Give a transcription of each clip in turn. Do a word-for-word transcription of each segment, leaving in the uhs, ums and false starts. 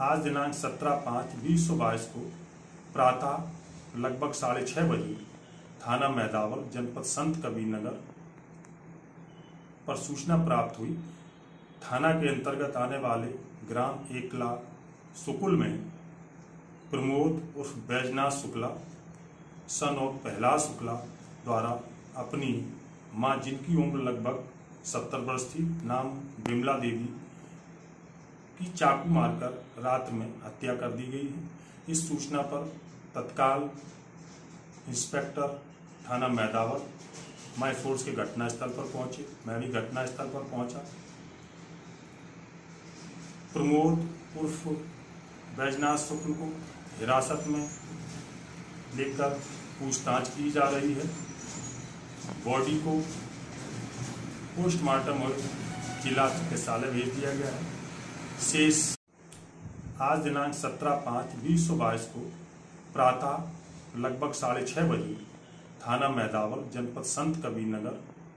आज दिनांक सत्रह पाँच बीस सौ बाईस को प्रातः लगभग साढ़े छः बजे थाना मैदावल जनपद संत कबीर नगर पर सूचना प्राप्त हुई। थाना के अंतर्गत आने वाले ग्राम एकला सुकुल में प्रमोद उर्फ बैजनाथ शुक्ला सन ऑफ प्रहलाद शुक्ला द्वारा अपनी मां, जिनकी उम्र लगभग सत्तर वर्ष थी, नाम विमला देवी की चाकू मारकर रात में हत्या कर दी गई है। इस सूचना पर तत्काल इंस्पेक्टर थाना मैदावल माई फोर्स के घटनास्थल पर पहुंचे। मैं भी घटनास्थल पर पहुंचा। प्रमोद उर्फ बैजनाथ शुक्ल को हिरासत में लेकर पूछताछ की जा रही है। बॉडी को पोस्टमार्टम और जिला चिकित्सालय भेज दिया गया है। शेष आज दिनांक सत्रह पाँच बीस सौ बाईस को प्रातः लगभग साढ़े छः बजे थाना मैदावल जनपद संत कबीर नगर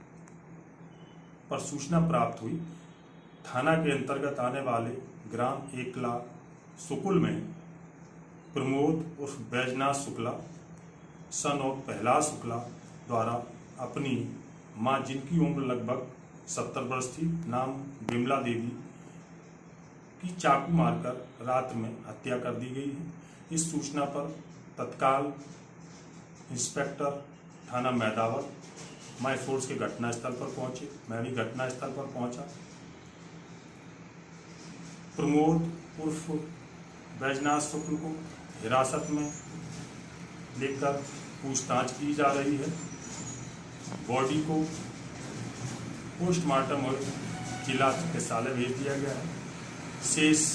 पर सूचना प्राप्त हुई। थाना के अंतर्गत आने वाले ग्राम एकला सुकुल में प्रमोद उर्फ बैजनाथ शुक्ला सन ऑफ प्रहलाद शुक्ला द्वारा अपनी मां, जिनकी उम्र लगभग सत्तर वर्ष थी, नाम विमला देवी की चाकू मारकर रात में हत्या कर दी गई है। इस सूचना पर तत्काल इंस्पेक्टर थाना मैदावल माई फोर्स के घटनास्थल पर पहुंचे। मैं भी घटनास्थल पर पहुंचा। प्रमोद उर्फ बैजनाथ शुक्ल को हिरासत में लेकर पूछताछ की जा रही है। बॉडी को पोस्टमार्टम और जिला चिकित्सालय भेज दिया गया है। शेष